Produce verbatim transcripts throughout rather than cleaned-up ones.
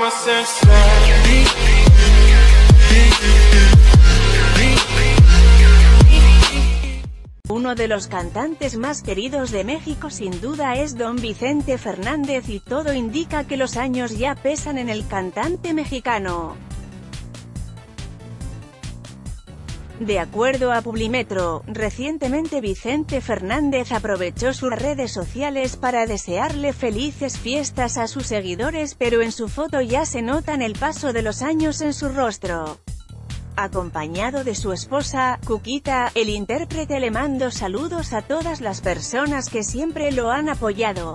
Uno de los cantantes más queridos de México sin duda es don Vicente Fernández, y todo indica que los años ya pesan en el cantante mexicano. De acuerdo a Publimetro, recientemente Vicente Fernández aprovechó sus redes sociales para desearle felices fiestas a sus seguidores, pero en su foto ya se notan el paso de los años en su rostro. Acompañado de su esposa, Cuquita, el intérprete le mandó saludos a todas las personas que siempre lo han apoyado.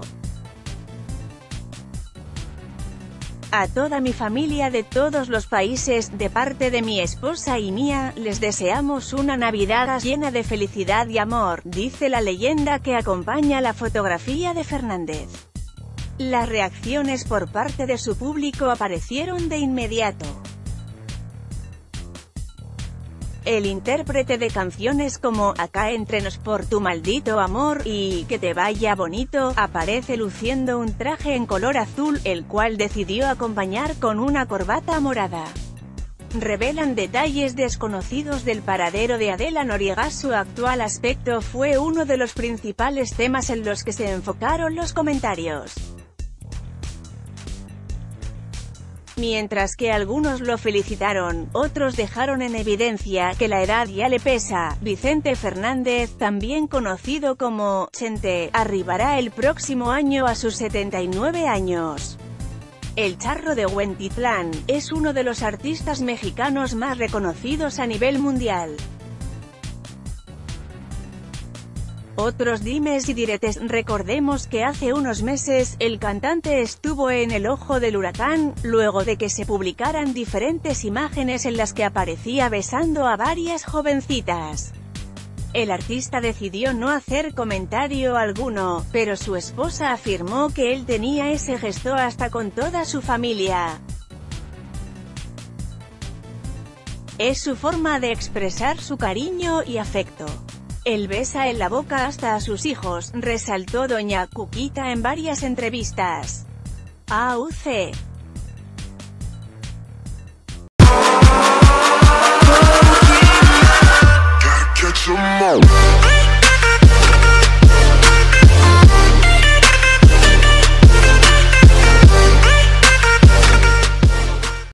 A toda mi familia de todos los países, de parte de mi esposa y mía, les deseamos una Navidad llena de felicidad y amor, dice la leyenda que acompaña la fotografía de Fernández. Las reacciones por parte de su público aparecieron de inmediato. El intérprete de canciones como Acá entre nos, Por tu maldito amor y Que te vaya bonito, aparece luciendo un traje en color azul, el cual decidió acompañar con una corbata morada. Revelan detalles desconocidos del paradero de Adela Noriega. Su actual aspecto fue uno de los principales temas en los que se enfocaron los comentarios. Mientras que algunos lo felicitaron, otros dejaron en evidencia que la edad ya le pesa. Vicente Fernández, también conocido como Chente, arribará el próximo año a sus setenta y nueve años. El Charro de Huentitlán es uno de los artistas mexicanos más reconocidos a nivel mundial. Otros dimes y diretes. Recordemos que hace unos meses, el cantante estuvo en el ojo del huracán, luego de que se publicaran diferentes imágenes en las que aparecía besando a varias jovencitas. El artista decidió no hacer comentario alguno, pero su esposa afirmó que él tenía ese gesto hasta con toda su familia. Es su forma de expresar su cariño y afecto. Él besa en la boca hasta a sus hijos, resaltó doña Cuquita en varias entrevistas. A U C